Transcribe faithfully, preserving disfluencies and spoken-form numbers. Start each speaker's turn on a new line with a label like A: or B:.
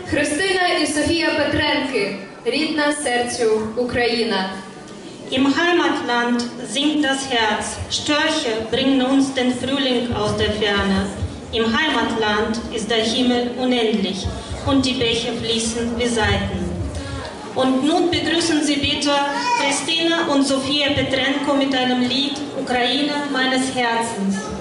A: Христина і Софія Петренки, рідна серцю Україна.
B: Im Heimatland singt das Herz, Störche bringen uns den Frühling aus der Ferne. Im Heimatland ist der Himmel unendlich und die Bäche fließen wie Seiten. Und nun begrüßen Sie bitte Christina und Sophia Petrenko mit einem Lied Ukraine meines Herzens.